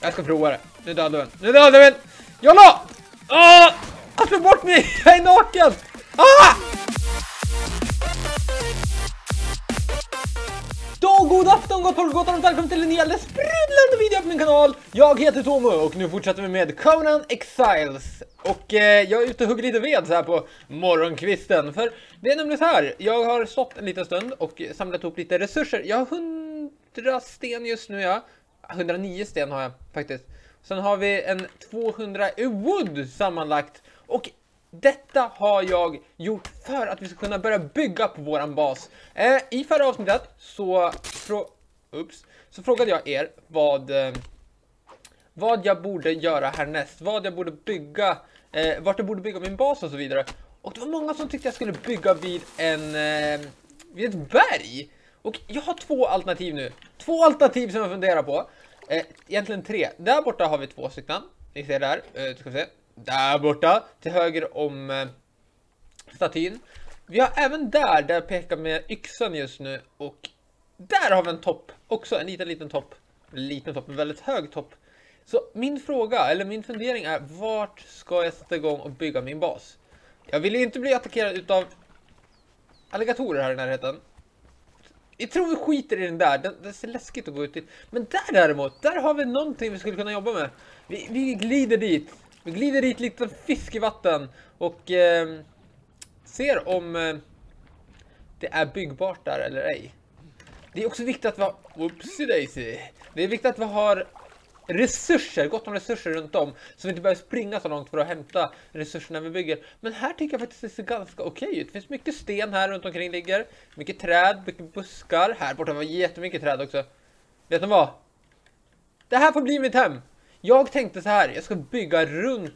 Jag ska prova det. Nu dödar den. Nu dödar den. Jalla! Han slog bort mig. Jag är naken. God afton, gott folk, gott och välkommen till en ny alldeles sprudlande video på min kanal. Jag heter Tomo och nu fortsätter vi med Conan Exiles. Och jag är ute och hugger lite ved så här på morgonkvisten. För det är nämligen så här, jag har stått en liten stund och samlat ihop lite resurser. Jag har 100 sten just nu, ja. 109 sten har jag faktiskt. Sen har vi en 200 wood sammanlagt. Och detta har jag gjort för att vi ska kunna börja bygga på våran bas. I förra avsnittet så frågade jag er vad jag borde göra härnäst. Vad jag borde bygga, vart jag borde bygga min bas och så vidare. Och det var många som tyckte jag skulle bygga vid ett berg. Och jag har två alternativ nu. Två alternativ som jag funderar på. Egentligen tre. Där borta har vi två stycken. Ni ser där, ska vi se. Där borta, till höger om statyn. Vi har även där jag pekar med yxan just nu. Och där har vi en topp. Också en liten topp. En liten topp, en väldigt hög topp. Så min fråga, eller min fundering är: vart ska jag sätta igång och bygga min bas? Jag vill inte bli attackerad utav alligatorer här i närheten. Jag tror vi skiter i den där. Det ser läskigt att gå ut dit. Men där däremot, där har vi någonting vi skulle kunna jobba med. Vi glider dit. Vi glider dit lite fisk i vatten. Och ser om det är byggbart där eller ej. Det är också viktigt att vi har... Oopsie daisy. Det är viktigt att vi har resurser, gott om resurser runt om. Så vi inte behöver springa så långt för att hämta resurser när vi bygger. Men här tycker jag faktiskt det ser ganska okej ut. Det finns mycket sten här runt omkring ligger. Mycket träd, mycket buskar. Här borta var jättemycket träd också. Vet ni vad? Det här får bli mitt hem. Jag tänkte så här, jag ska bygga runt...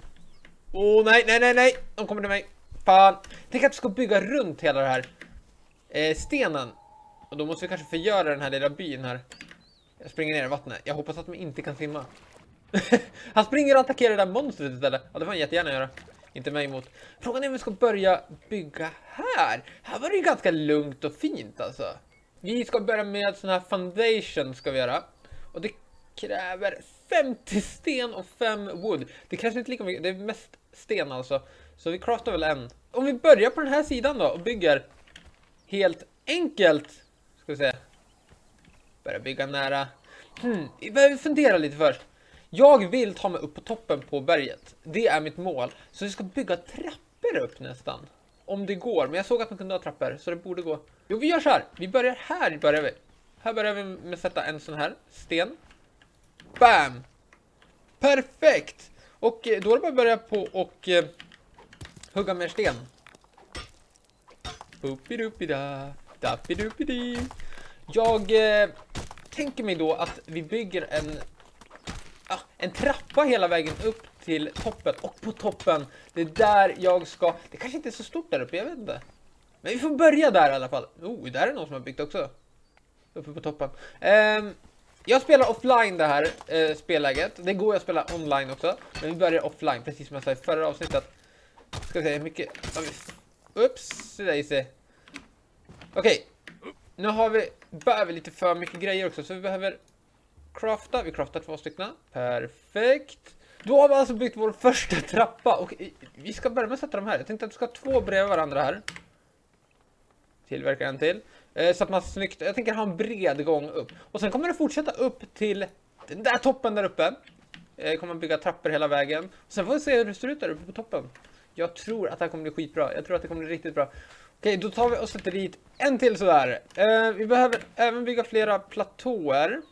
nej. De kommer till mig. Fan. Tänk att jag ska bygga runt hela det här stenen. Och då måste vi kanske förgöra den här lilla byn här. Jag springer ner i vattnet. Jag hoppas att man inte kan simma. Han springer och attackerar det där monstret istället. Ja, det får han jättegärna göra. Inte mig emot. Frågan är om vi ska börja bygga här. Här var det ju ganska lugnt och fint alltså. Vi ska börja med sån här foundation ska vi göra. Och det kräver 50 sten och 5 wood. Det krävs inte lika mycket. Det är mest sten alltså. Så vi craftar väl en. Om vi börjar på den här sidan då och bygger helt enkelt. Ska vi se. Börja bygga nära. Vi behöver fundera lite först. Jag vill ta mig upp på toppen på berget. Det är mitt mål. Så vi ska bygga trappor upp nästan. Om det går. Men jag såg att man kunde ha trappor. Så det borde gå. Jo, vi gör så här. Vi börjar här. Här börjar vi med att sätta en sån här sten. Bam! Perfekt! Och då är det bara att börja på och hugga mer sten. Jag tänker mig då att vi bygger en trappa hela vägen upp till toppen. Och på toppen, det är där jag ska... Det kanske inte är så stort där uppe, jag vet inte. Men vi får börja där i alla fall. Där är någon som har byggt också. Uppe på toppen. Jag spelar offline det här spelläget. Det går att spela online också. Men vi börjar offline, precis som jag sa i förra avsnittet. Ska vi se hur mycket... Ups, daisy. Okej. Nu behöver vi lite för mycket grejer också. Så vi behöver crafta. Vi craftar 2 stycken. Perfekt. Då har vi alltså byggt vår första trappa. Och vi ska börja med att sätta dem här. Jag tänkte att vi ska ha 2 bredvid varandra här. Tillverka en till. Så att man snyggt, jag tänker ha en bred gång upp. Och sen kommer det fortsätta upp till den där toppen där uppe. Kommer man bygga trappor hela vägen. Och sen får vi se hur det ser ut där uppe på toppen. Jag tror att det här kommer bli skitbra. Jag tror att det kommer bli riktigt bra. Okej, då tar vi och sätter dit en till sådär. Vi behöver även bygga flera platåer.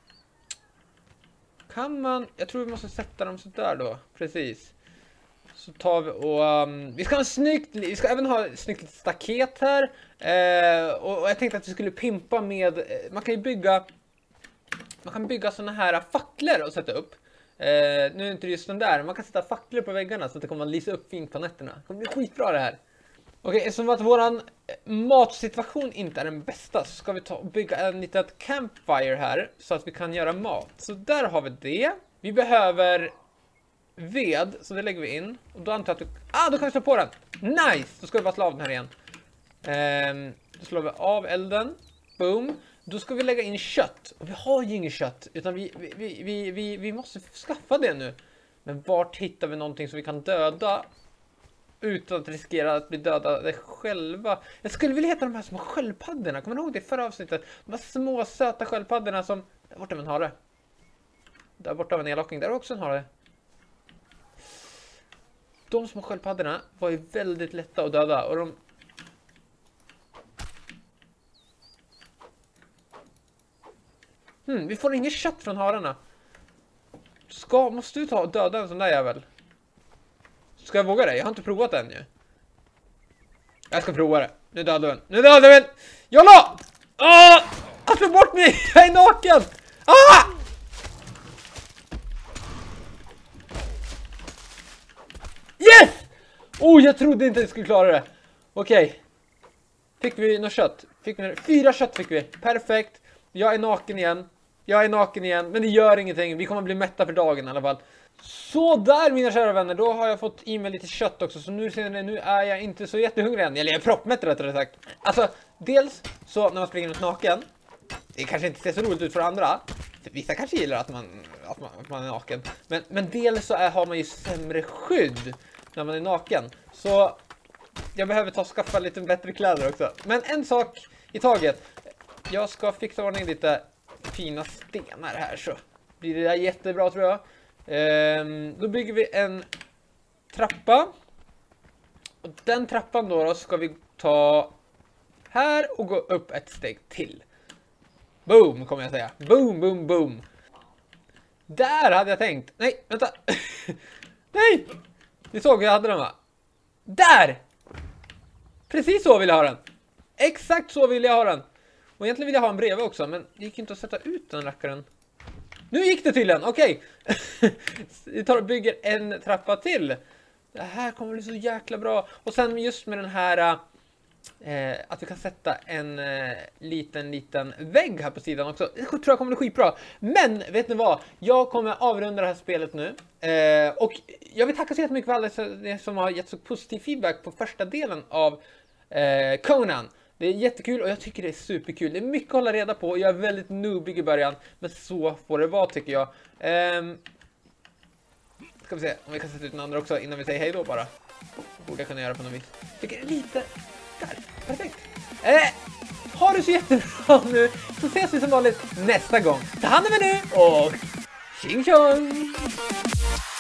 Kan man... Jag tror vi måste sätta dem sådär då. Precis. Så tar vi och... vi ska ha en snyggt... Vi ska även ha ett snyggt staket här. Och jag tänkte att vi skulle pimpa med... Man kan ju bygga... Man kan bygga såna här facklor och sätta upp. Nu är det inte just den där. Man kan sätta facklor på väggarna så att det kommer att lysa upp fint på nätterna. Det kommer bli skitbra det här. Okej, eftersom att våran matsituation inte är den bästa så ska vi ta och bygga en litet campfire här så att vi kan göra mat. Så där har vi det. Vi behöver ved, så det lägger vi in. Och då antar jag att då kan vi slå på den. Nice! Då ska vi bara slå av den här igen. Då slår vi av elden. Boom. Då ska vi lägga in kött. Och vi har ju inget kött. Utan vi måste skaffa det nu. Men vart hittar vi någonting som vi kan döda utan att riskera att bli dödade själva? Jag skulle vilja heta de här små sköldpaddorna. Kommer ni ihåg det förra avsnittet? De här små söta sköldpaddorna som... Där borta har en hare. Där borta har en elocking. Där är också en hare. De små sköldpaddorna var ju väldigt lätta att döda. Och de... vi får inget kött från hararna. Måste du ta och döda en sån där jävel? Ska jag våga det? Jag har inte provat det än ju. Jag ska prova det. Nu dödar den. Nu dödar den! Jalla! Han slog bort mig! Jag är naken! Yes! Jag trodde inte jag skulle klara det. Okej. Fick vi något kött? 4 kött fick vi. Perfekt. Jag är naken igen. Men det gör ingenting. Vi kommer bli mätta för dagen i alla fall. Så där mina kära vänner. Då har jag fått i mig lite kött också. Så nu är jag inte så jättehungrig än. Eller jag är proppmätt rättare sagt. Alltså, dels så när man springer runt naken. Det kanske inte ser så roligt ut för andra. Vissa kanske gillar att man är naken. Men dels så har man ju sämre skydd när man är naken. Så jag behöver skaffa lite bättre kläder också. Men en sak i taget. Jag ska fixa ordning lite fina stenar här så blir det där jättebra tror jag. Då bygger vi en trappa. Och den trappan då ska vi ta här och gå upp ett steg till. Boom kommer jag säga. Boom, boom, boom. Där hade jag tänkt. Nej, vänta. Nej! Ni såg jag hade den va? Där! Precis så vill jag ha den. Exakt så vill jag ha den. Och egentligen vill jag ha en bredvid också. Men det gick inte att sätta ut den rackaren. Nu gick det tydligen, okej. Vi tar och bygger en trappa till. Det här kommer bli så jäkla bra. Och sen just med den här... att vi kan sätta en liten vägg här på sidan också. Det tror jag kommer bli skitbra. Men vet ni vad? Jag kommer avrunda det här spelet nu. Och jag vill tacka så jättemycket för alla som har gett så positiv feedback på första delen av Conan. Det är jättekul och jag tycker det är superkul. Det är mycket att hålla reda på. Jag är väldigt noobig i början. Men så får det vara tycker jag. Ska vi se om vi kan sätta ut den andra också innan vi säger hej då bara. Borde jag kunna göra på något vis. Tycker det är lite... Där, perfekt. Ha det så jättebra nu. Så ses vi som vanligt nästa gång. Ta hand om er nu och tjing tjong!